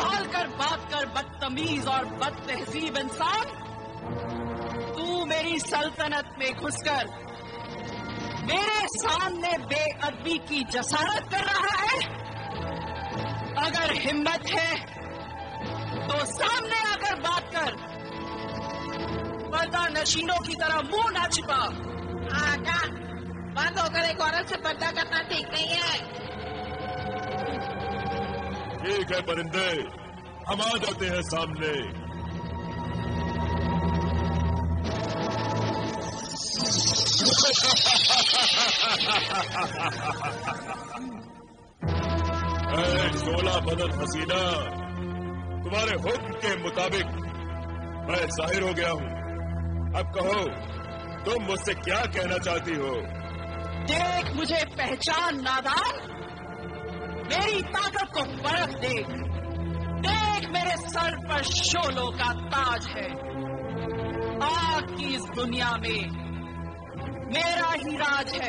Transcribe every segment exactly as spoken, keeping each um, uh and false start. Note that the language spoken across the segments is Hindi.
संभाल कर बात कर, बदतमीज और बदतहजीब इंसान। तू मेरी सल्तनत में घुसकर मेरे सामने बेअदबी की जसारत कर रहा है। अगर हिम्मत है तो सामने आकर बात कर, पर्दा नशीनों की तरह मुंह ना छिपा। आका, बंद होकर एक औरत से पर्दा करना ठीक नहीं है। ठीक है परिंदे, हम आ जाते हैं सामने। शोला बदन हसीना, तुम्हारे हुक्म के मुताबिक मैं जाहिर हो गया हूँ। अब कहो, तुम मुझसे क्या कहना चाहती हो? देख मुझे पहचान नादान, मेरी ताकत को परख देख। देख मेरे सर पर शोलों का ताज है। आग की इस दुनिया में मेरा ही राज है।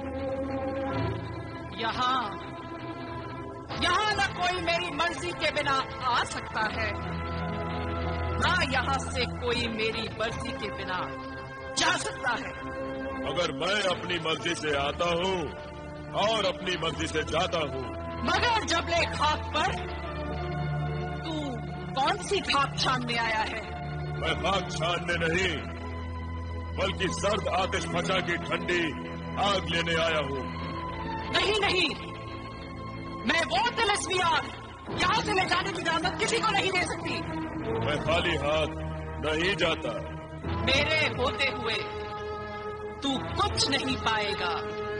यहाँ यहाँ न कोई मेरी मर्जी के बिना आ सकता है, ना यहाँ से कोई मेरी मर्जी के बिना जा सकता है। अगर मैं अपनी मर्जी से आता हूँ और अपनी मर्जी से जाता हूँ, मगर जबले खाक पर तू कौन सी खाक छानने आया है? मैं खाक छानने नहीं, बल्कि सर्द आतिश फजा की ठंडी आग लेने आया हूँ। नहीं नहीं, मैं वो तिलस्मी आग यहाँ से ले जाने की इजाजत किसी को नहीं दे सकती। मैं खाली हाथ नहीं जाता। मेरे होते हुए तू कुछ नहीं पाएगा।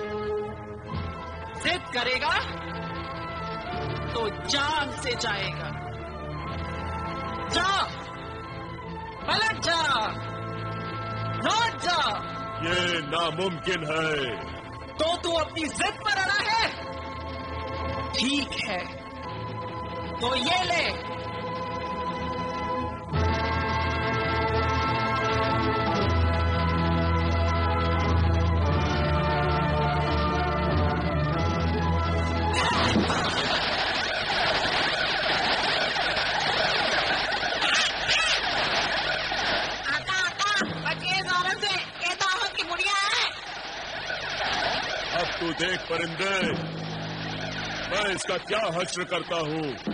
जिद करेगा तो जान से जाएगा। जा, पलट जा, लौट जा। ये नामुमकिन है। तो तू अपनी जिद पर अड़ा है? ठीक है, तो ये ले। तू देख परिंदे, मैं इसका क्या हश्र करता हूँ।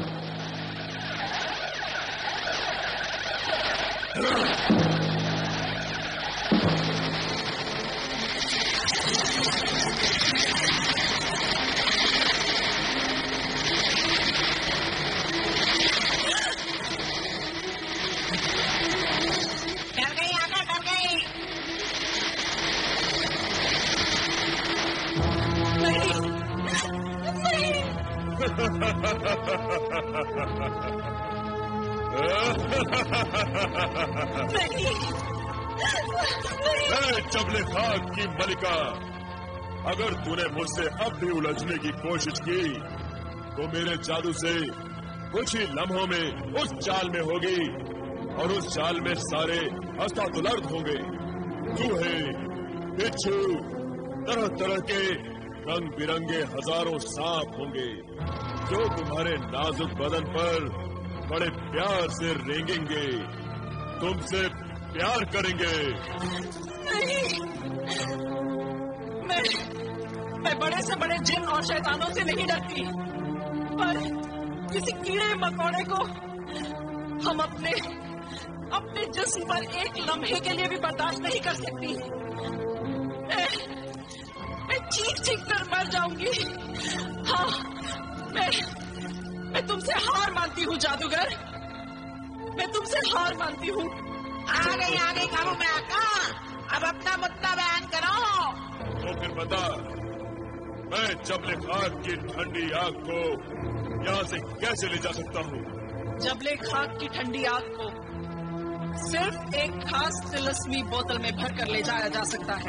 चबले खाक की मलिका, अगर तूने मुझसे अब भी उलझने की कोशिश की तो मेरे जादू से कुछ ही लम्हों में उस चाल में होगी, और उस चाल में सारे हस्तातुलर्द होंगे। चूहे, बिच्छू, तरह तरह के रंग बिरंगे हजारों सांप होंगे जो तुम्हारे नाजुक बदन पर बड़े प्यार से रेंगेंगे, तुमसे प्यार करेंगे। नहीं, मैं मैं बड़े से बड़े जिन और शैतानों से नहीं डरती, पर किसी कीड़े मकोड़े को हम अपने अपने जिस्म पर एक लम्हे के लिए भी बर्दाश्त नहीं कर सकती। मैं, मैं चीख चीख कर मर जाऊंगी। हाँ, मैं मैं तुमसे हार मानती हूँ जादूगर, मैं तुमसे हार मानती हूँ। आ गई आ गई काबू में आका, अब अपना मुद्दा बयान करो। तो फिर बता, मैं चबले खाक की ठंडी आग को यहाँ से कैसे ले जा सकता हूँ? जबले खाक की ठंडी आग को सिर्फ एक खास तिलस्मी बोतल में भर कर ले जाया जा सकता है,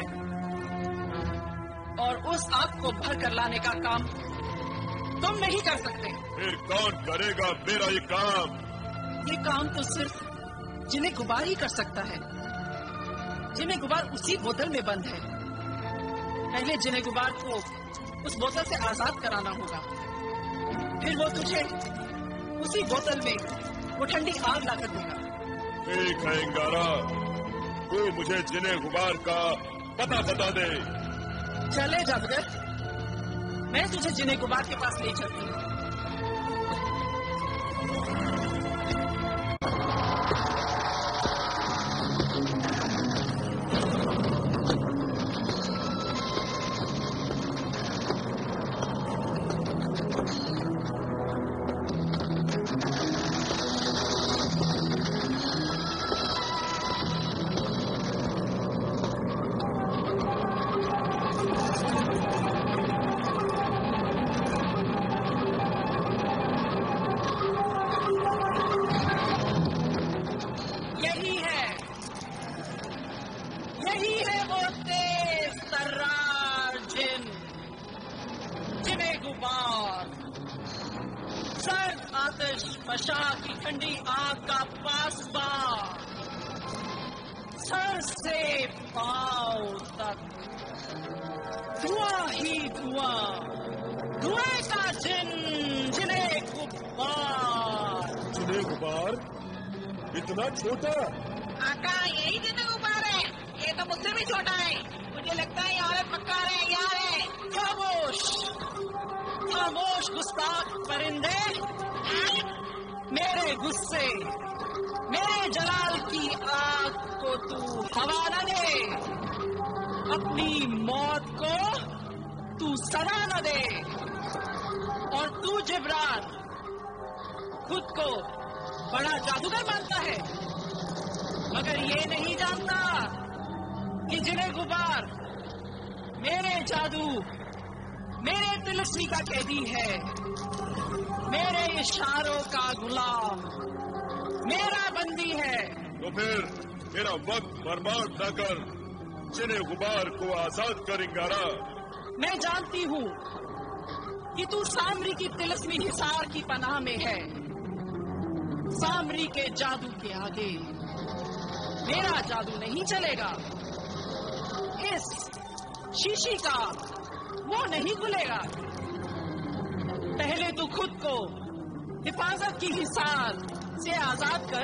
और उस आग को भर कर लाने का काम तुम नहीं कर सकते। फिर कौन करेगा मेरा ये काम? ये काम तो सिर्फ जिन्हें गुबार ही कर सकता है। जिन्हें गुबार उसी बोतल में बंद है। पहले जिन्हें गुबार को उस बोतल से आजाद कराना होगा, फिर वो तुझे उसी बोतल में वो ठंडी आग लाकर दूंगा। ठीक है इंगारा, तू मुझे जिने गुबार का पता बता दे। चले जादूगर, मैं तुझे जिने गुबार के पास ले चलती हूँ। फशा की ठंडी आग का पासबा, सर से पांव तक धुआं ही धुआं, धुएं का जिन, जिन्हें गुब्बार। जिन्हें गुब्बार? इतना छोटा? आका यही जिन्हें गुब्बार है, ये तो मुझसे भी छोटा है। मुझे लगता है ये औरत मक्कार है, यार है। खामोश, खामोश गुस्ताख परिंदे, मेरे गुस्से, मेरे जलाल की आग को तू हवा न दे, अपनी मौत को तू सजा न दे। और तू जिब्रान खुद को बड़ा जादूगर मानता है, मगर ये नहीं जानता कि जिन्हें गुबार मेरे जादू, मेरे तिलस्मी का कैदी है, मेरे इशारों का गुलाम, मेरा बंदी है। तो फिर मेरा वक्त बर्बाद न कर, जिन्हें गुबार को आजाद कर इंगारा। मैं जानती हूँ कि तू सामरी की तिलस्मी हिसार की पनाह में है। सामरी के जादू के आगे मेरा जादू नहीं चलेगा। इस शीशी का वो नहीं खुलेगा। पहले तू खुद को हिफाजत की हिसार से आजाद कर।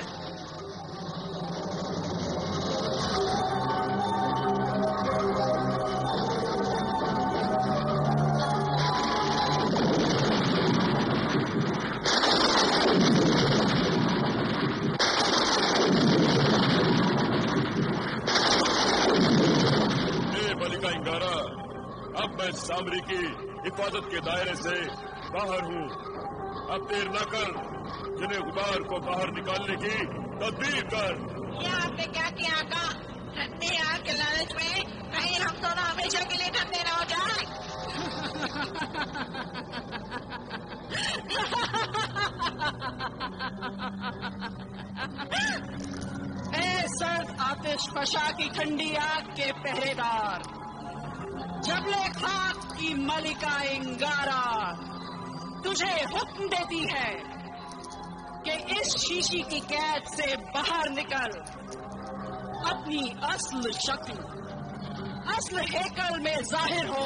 अब मैं सामरी की हिफाजत के दायरे से बाहर हूँ। अब देर न कर, जिन्हें गुबार को बाहर निकालने की तदबीर कर। ये आपने क्या किया आका? ठंडी आग के लालच में कहीं हम दोनों हमेशा के लिए ठंडे न हो जाए। ए सर्द आतिश फशा की ठंडी आग के पहरेदार, जबले खाक की मलिका इंगारा तुझे हुक्म देती है कि इस शीशी की कैद से बाहर निकल, अपनी असल शक्ल, असल हेकल में जाहिर हो।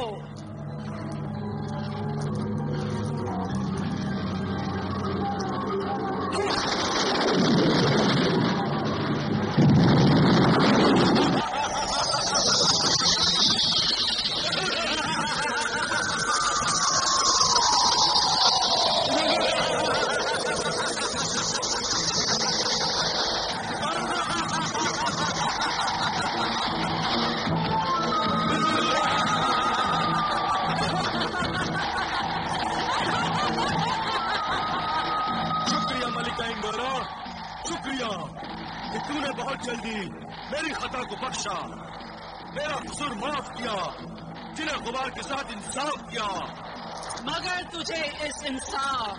तूने बहुत जल्दी मेरी खता को बख्शा, मेरा कसूर माफ किया, जिन्हें गुबार के साथ इंसाफ किया। मगर तुझे इस इंसाफ,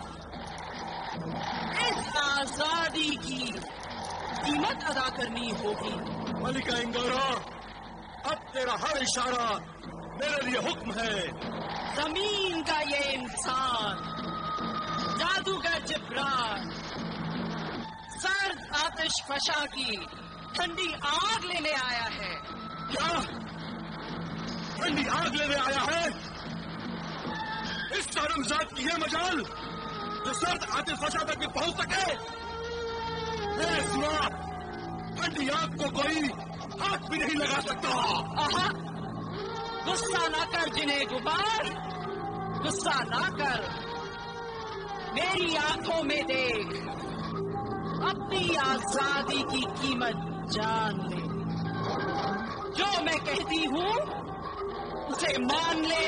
इस आजादी की कीमत अदा करनी होगी। मलिका इंगारा, अब तेरा हर इशारा मेरे लिए हुक्म है। जमीन का ये इंसान, जादूगर जिब्रान, सर्द आतिश फशा की ठंडी आग लेने आया है। क्या? ठंडी आग लेने आया है? इस शर्मजाद की ये मजाल जो सर्द आतिश फशा तक भी पहुंच भाई, हाथ भी नहीं लगा सकता। आहा, गुस्सा ना कर जिन्हें गुबार, गुस्सा ना कर, मेरी आंखों में देख, अपनी आजादी की कीमत जान ले। जो मैं कहती हूँ उसे मान ले।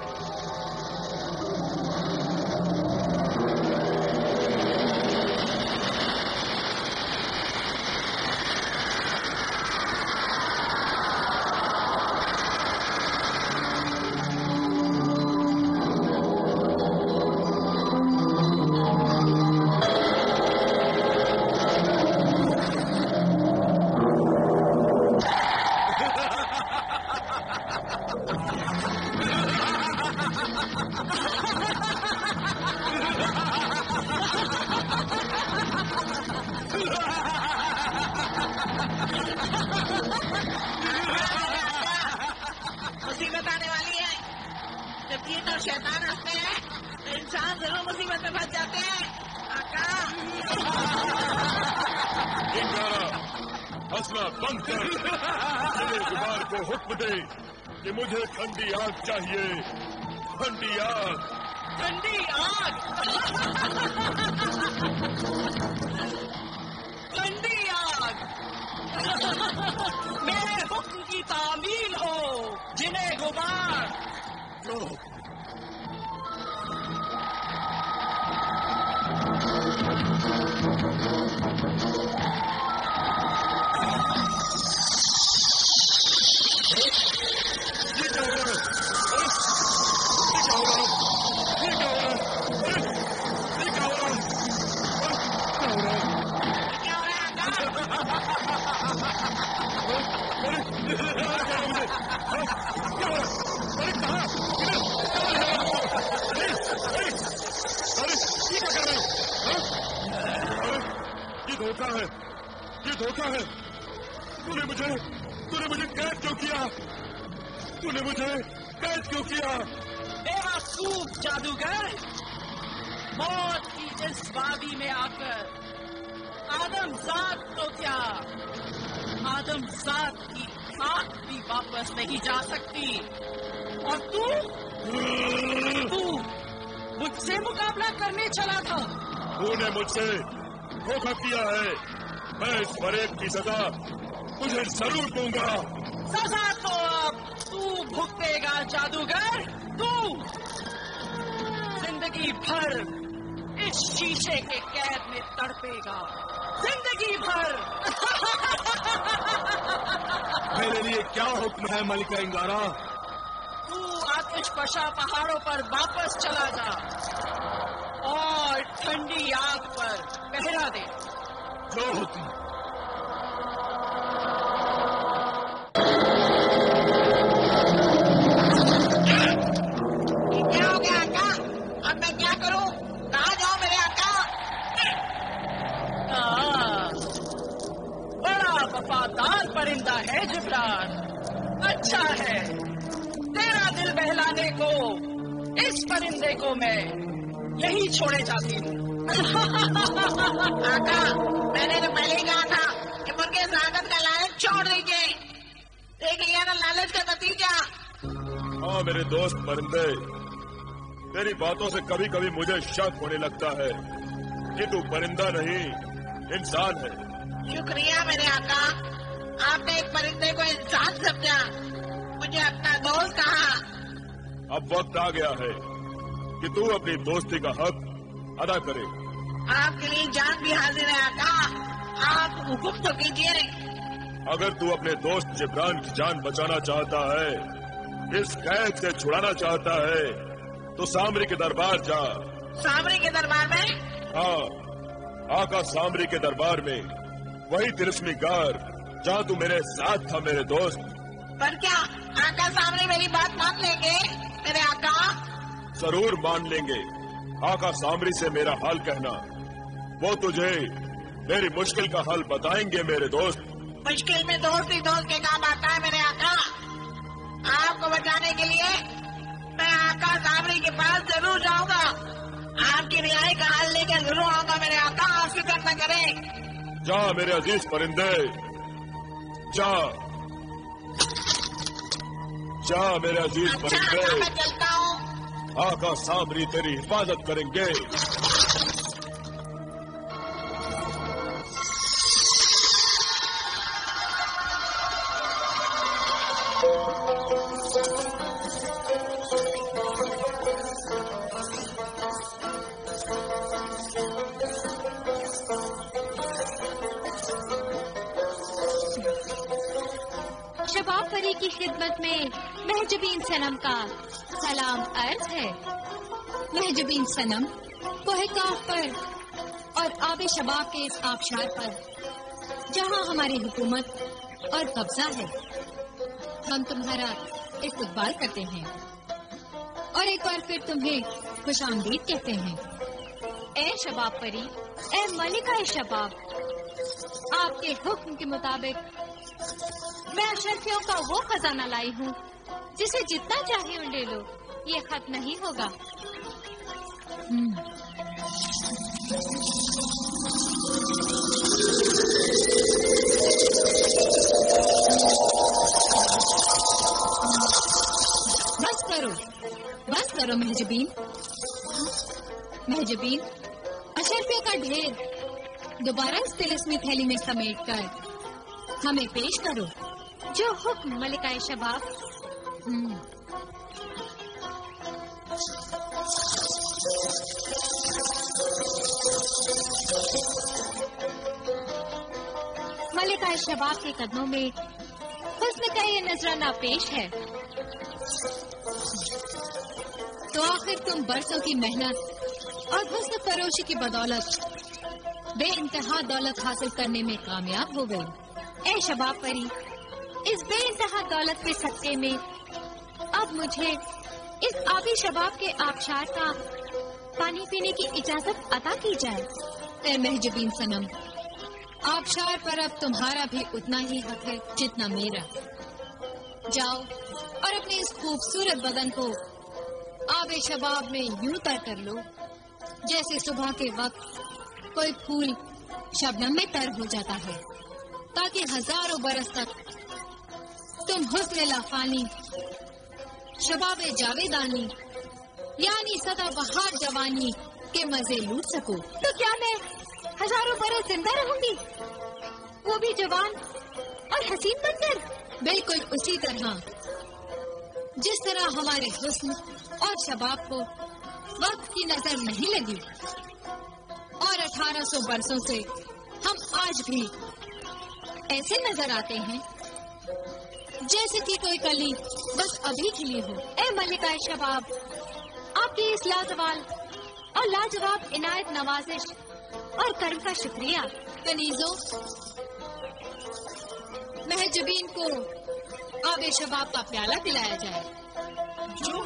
मुसीबत आने वाली है। जब जीत और शैतान हंसते हैं तो इंसान जरूर मुसीबत में फंस जाते हैं। आका हंसना बंद कर। मेरे गुबार को हुक्म दे कि मुझे ठंडी आग चाहिए, ठंडी आग, ठंडी आग, ठंडी आग, मेरे हुक्म की तामील हो जिन्हें गुबार। लो। धोखा है, ये धोखा है। तूने मुझे, तूने मुझे कैद क्यों किया? तूने मुझे कैद क्यों किया? बेवकूफ जादूगर, मौत की इस वादी में आकर आदमजात तो क्या, आदमजात की खाक भी वापस नहीं जा सकती। और तू तू मुझसे मुकाबला करने चला था। तूने मुझसे धोखा किया है। मैं इस फरेब की सजा तुझे जरूर दूंगा। सजा तो अब तू भुगतेगा जादूगर। तू जिंदगी भर इस शीशे के कैद में तड़पेगा, जिंदगी भर। मेरे लिए क्या हुक्म है मलिका इंगारा? तू आतिश पशा पहाड़ों पर वापस चला जा और ठंडी आग पर पहरा दे। जो हुक्म। क्या हो गया आका? अब मैं क्या करूं? कहाँ जाऊं मेरे आका? हाँ, बड़ा वफादार परिंदा है जिब्रान। अच्छा है, तेरा दिल बहलाने को इस परिंदे को मैं यही छोड़े जाती हूँ। आका, मैंने तो पहले ही कहा था कि मुर्गे स्वागत का लालच छोड़ दीजिए। देख लिया ना लालच का नतीजा। हाँ मेरे दोस्त परिंदे, तेरी बातों से कभी कभी मुझे शक होने लगता है कि तू परिंदा नहीं इंसान है। शुक्रिया मेरे आका, आपने एक परिंदे को इंसान समझा, मुझे अपना दोस्त कहा। अब वक्त आ गया है कि तू अपनी दोस्ती का हक अदा करे। आपके लिए जान भी हाजिर है आका, आप हुक्म तो कीजिए। अगर तू अपने दोस्त जिब्रान की जान बचाना चाहता है, इस कैद से छुड़ाना चाहता है, तो सामरी के दरबार जा। सामरी के दरबार में? हाँ, आका सामरी के दरबार में, वही तिरस्मी गार जहाँ तू मेरे साथ था मेरे दोस्त। पर क्या आका सामरी मेरी बात मान लेंगे मेरे आका? जरूर मान लेंगे। आका सामरी से मेरा हाल कहना, वो तुझे मेरी मुश्किल का हल बताएंगे मेरे दोस्त। मुश्किल में दोस्त ही दोस्त के काम आता है मेरे आका। आपको बचाने के लिए मैं आका सामरी के पास जरूर जाऊंगा। आपकी रिहाई का हाल लेकर जरूर आऊंगा मेरे आका, आप फिक्र न करें। जा मेरे अजीज परिंदे, जा जा मेरे अजीज अच्छा, परिंदे, मैं चलता हूँ। आका सामरी तेरी हिफाजत करेंगे। शबाब परी की खिदमत में महजबीन सनम का सलाम अर्ज है। महजबीन सनम कोहे काफ पर और आबे शबाब के इस आबशार पर जहाँ हमारी हुकूमत और कब्जा है, हम तुम्हारा इस्तकबाल करते हैं और एक बार फिर तुम्हें खुशामदीद कहते हैं। ए शबाब परी, ए मलिका शबाब, आपके हुक्म के मुताबिक मैं अशरफियों का वो खजाना लाई हूँ जिसे जितना चाहे उंडे लो, ये खत्म नहीं होगा। बस करो, बस करो महजबीन। महजबीन, अशरफियों का ढेर दोबारा इस तिलिस्मी थैली में समेट कर हमें पेश करो। जो हुक्म मलिकाए शबाब। मलिकाए शबाब के कदमों में हुस्न का ये नजराना पेश है। तो आखिर तुम बरसों की मेहनत और हुस्न फरोशी की बदौलत बेइंतहा दौलत हासिल करने में कामयाब हो गई। ए शबाब परी, इस बेइंतहा दौलत के सदके में अब मुझे इस आबी शबाब के आबशार का पानी पीने की इजाजत अता की जाए। ए महजबीन सनम, आबशार पर अब तुम्हारा भी उतना ही हक है जितना मेरा। जाओ और अपने इस खूबसूरत बदन को आबे शबाब में यूं तर कर लो जैसे सुबह के वक्त कोई फूल शबनम में तर हो जाता है, ताकि हजारों बरस तक तुम हुस्न लाफानी, शबाबे जावेदानी यानी सदा बहार जवानी के मजे लूट सको। तो क्या मैं हजारों बरस जिंदा रहूंगी, वो भी जवान और हसीन बनकर? बिल्कुल उसी तरह जिस तरह हमारे हुस्न और शबाब को वक्त की नजर नहीं लगी और अठारह सौ बरसों से हम आज भी ऐसे नजर आते हैं जैसे कि कोई कली बस अभी खिली हो। ए मलिका शबाब, आपकी इस लाजवाल और लाजवाब इनायत नवाजिश और कर्म का शुक्रिया। कनीजों, महजबीन को आबे शबाब का प्याला पिलाया जाए। जो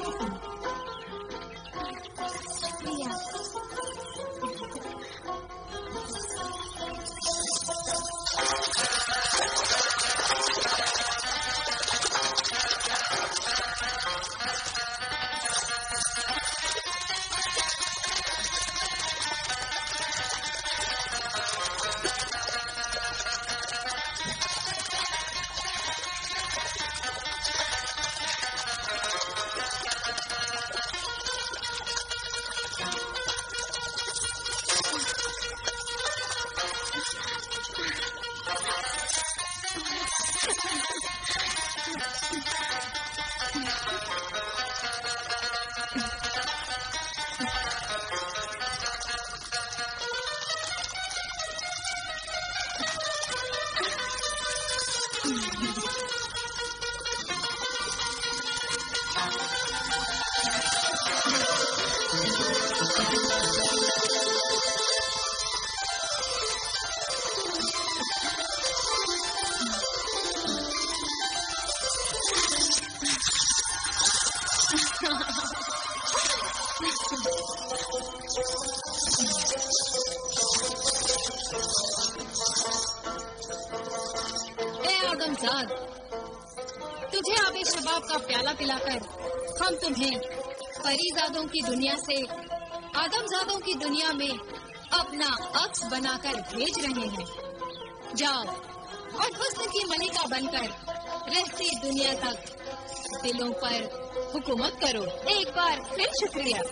तुझे आबे शबाब का प्याला पिलाकर हम तुम्हें परीजादों की दुनिया से आदमजादों की दुनिया में अपना अक्स बनाकर भेज रहे हैं। जाओ और हुस्न की मलिका बनकर रहती दुनिया तक दिलों पर हुकूमत करो। एक बार फिर शुक्रिया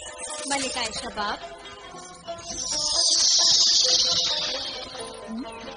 मलिका शबाब।